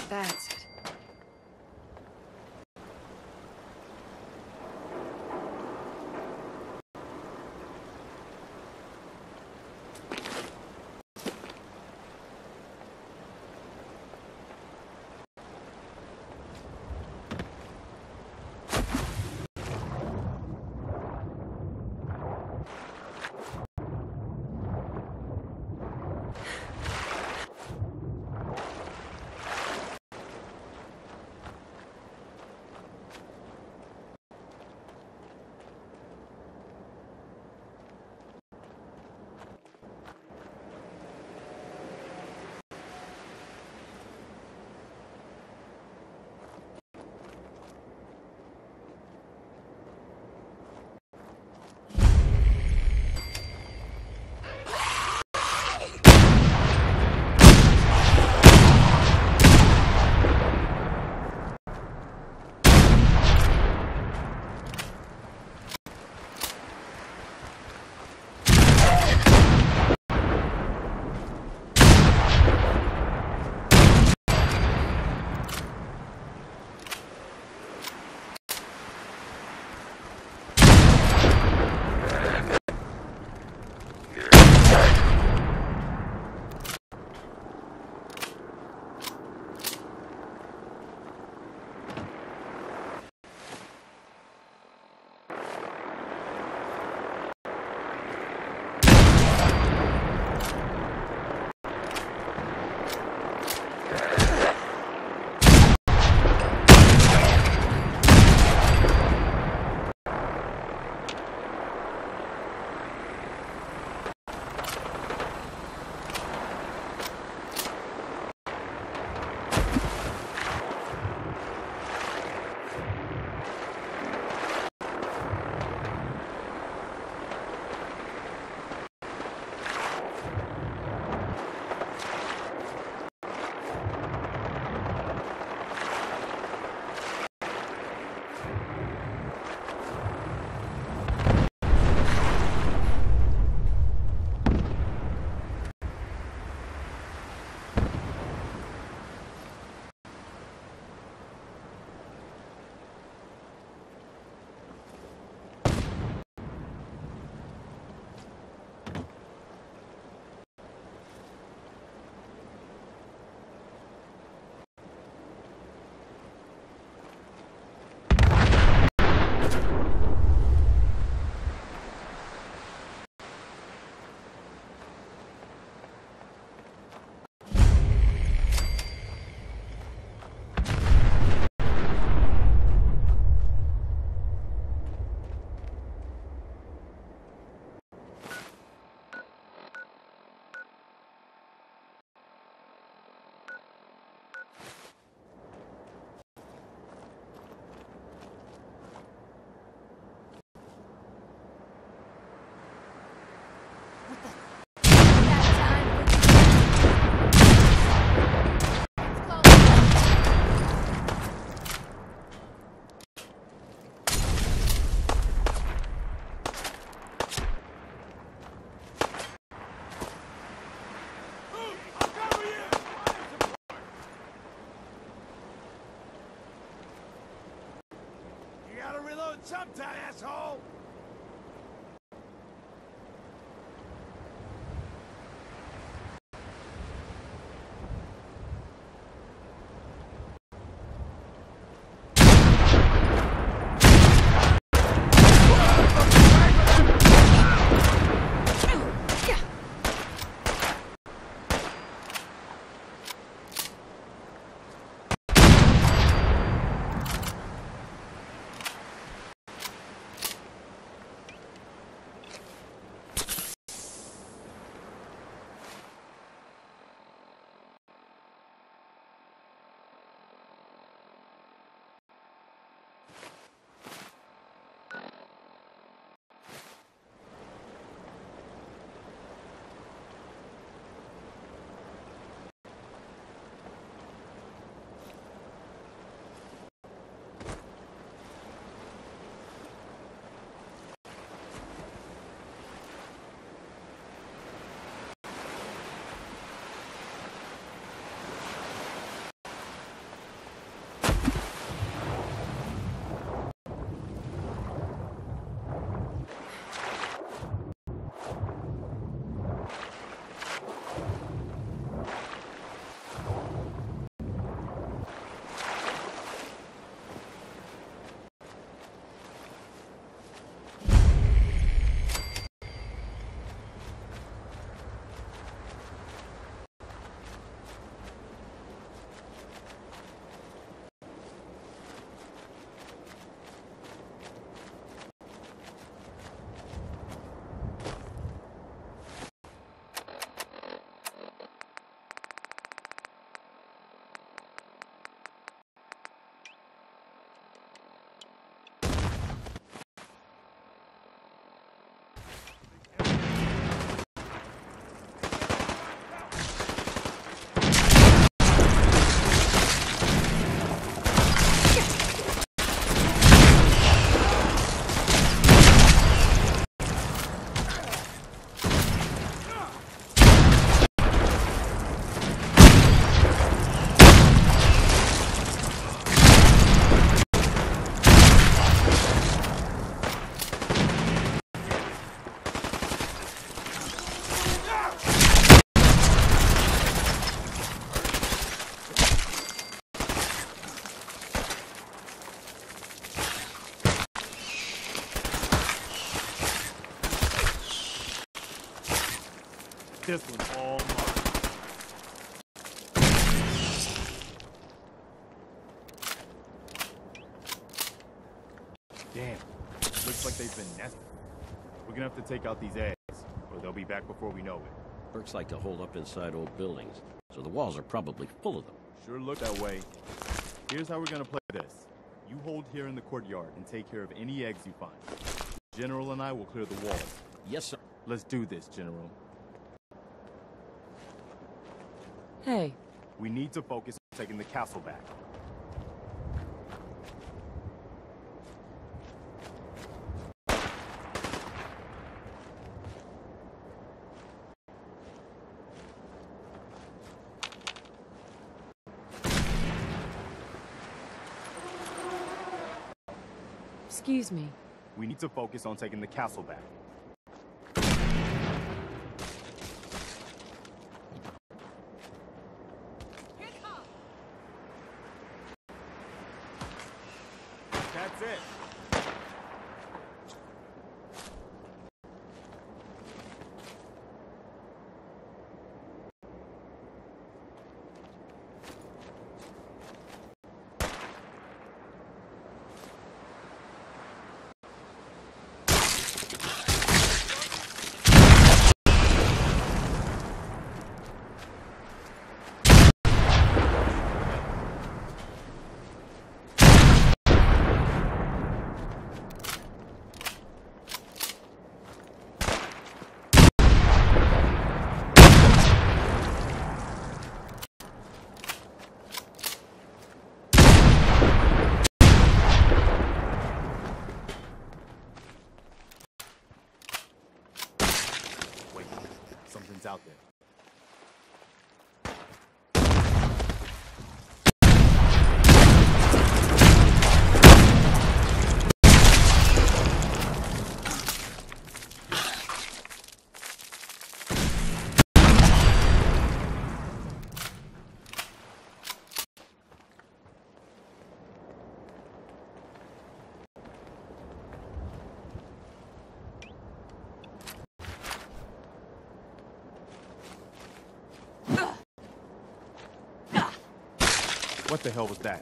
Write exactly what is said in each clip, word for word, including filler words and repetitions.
That's it. Sometime, asshole! This one's all mine. Damn. Looks like they've been nesting. We're gonna have to take out these eggs, or they'll be back before we know it. Orcs like to hold up inside old buildings, so the walls are probably full of them. Sure look that way. Here's how we're gonna play this. You hold here in the courtyard and take care of any eggs you find. General and I will clear the walls. Yes, sir. Let's do this, General. Hey. We need to focus on taking the castle back. Excuse me. We need to focus on taking the castle back. That's it. Something's out there. What the hell was that?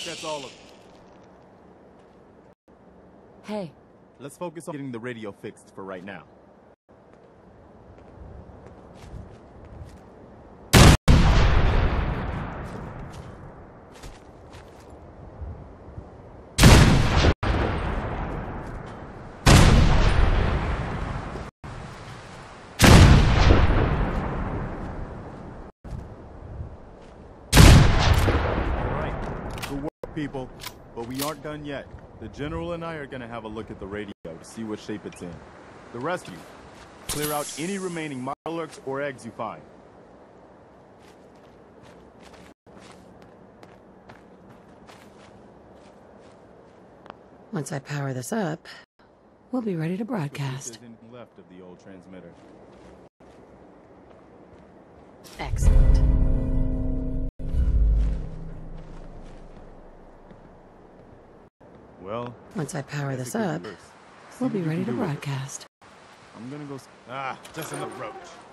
that's all of it. Hey, Let's focus on getting the radio fixed for right now. People, but we aren't done yet. The General and I are gonna have a look at the radio to see what shape it's in. The rest of you, clear out any remaining Mirelurks or eggs you find. once I power this up, we'll be ready to broadcast. There's anything left of the old transmitter. Excellent. Well, once I power that's this a good up, verse. we'll See be what you ready to can do with it. broadcast. I'm gonna go. s- Ah, just another roach.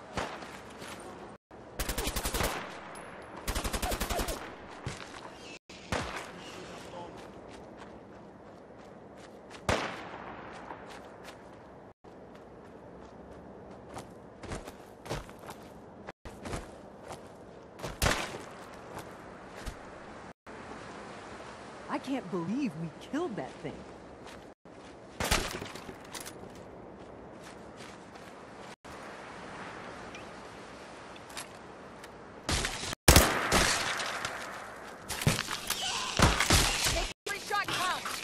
I can't believe we killed that thing. Every shot counts.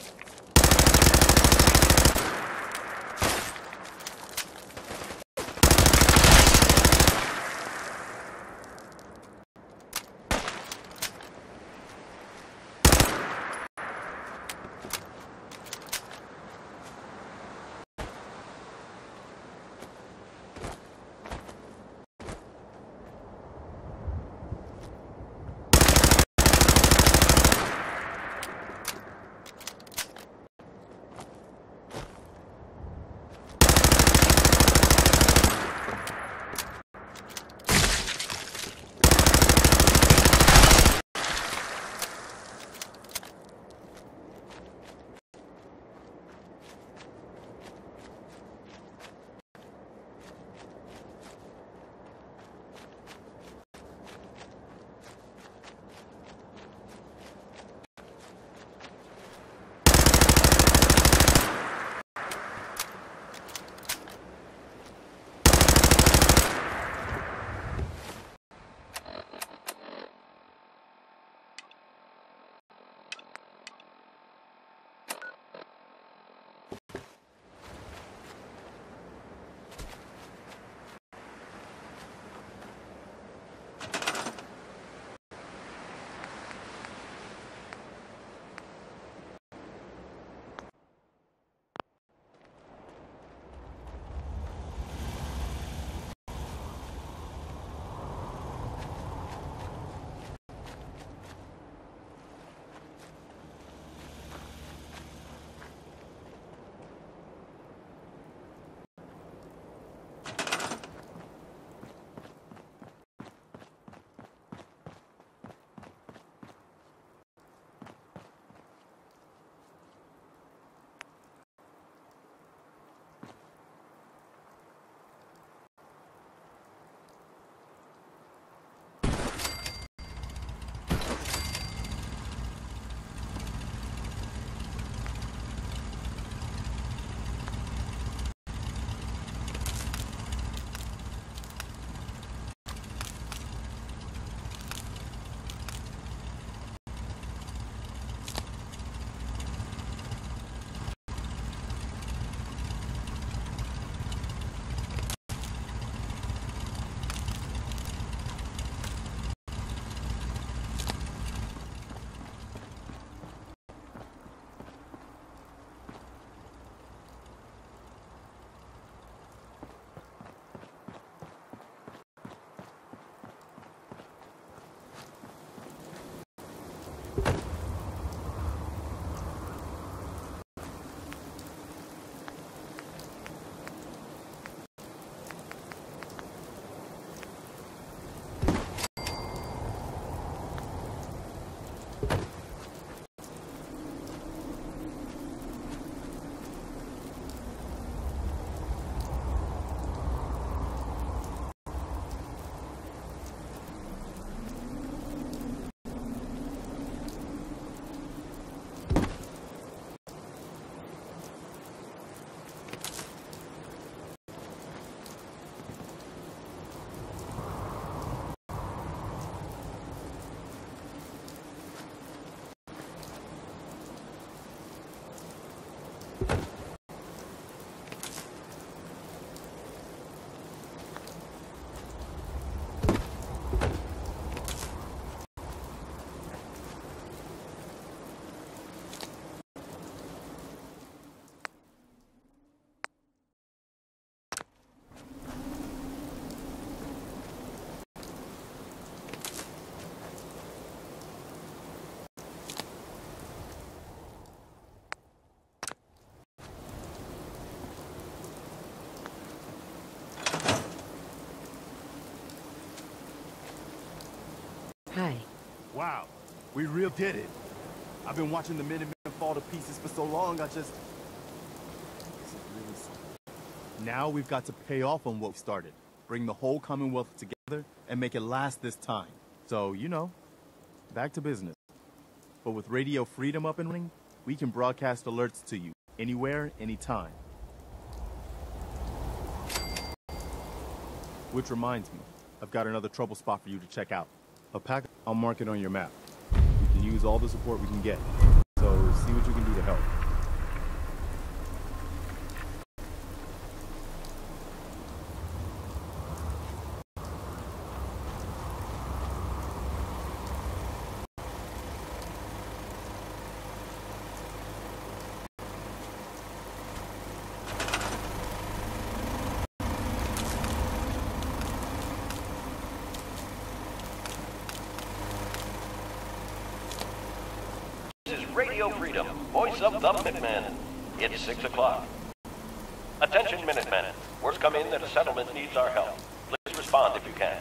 Hi. Wow, we really did it. I've been watching the Minutemen fall to pieces for so long, I just... This is really something. Now we've got to pay off on what we started. Bring the whole Commonwealth together and make it last this time. So, you know, back to business. But with Radio Freedom up and running, we can broadcast alerts to you anywhere, anytime. Which reminds me, I've got another trouble spot for you to check out. A pack, I'll mark it on your map. We can use all the support we can get. So see what you can do to help. This is Radio Freedom, voice of the Minutemen. It's six o'clock. Attention, Minutemen. Word's come in that a settlement needs our help. Please respond if you can.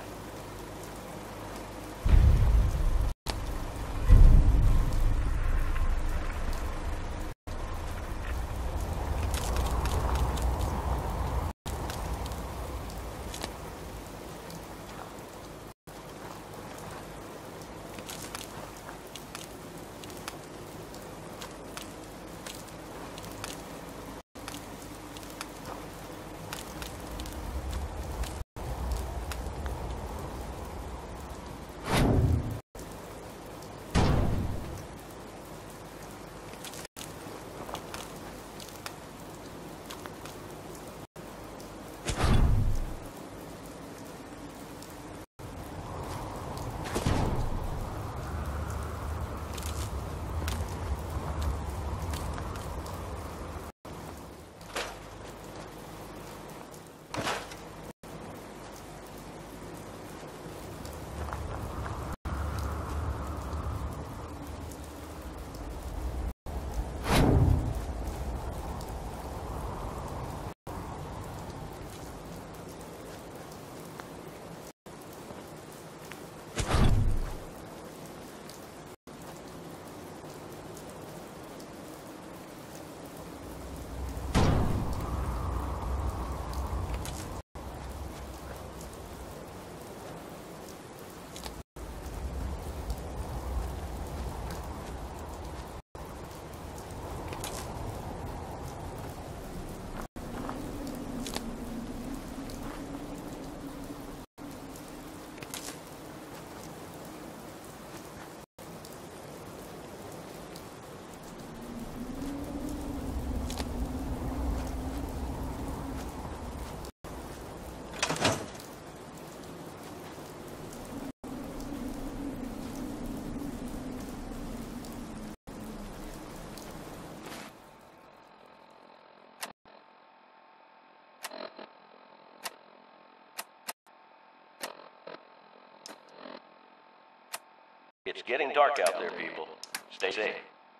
It's getting dark out there, people. Stay safe.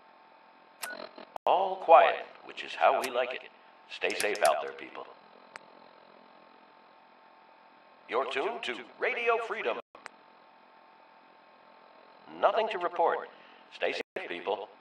All quiet, which is how we like it. Stay safe out there, people. You're tuned to Radio Freedom. Nothing to report. Stay safe, people.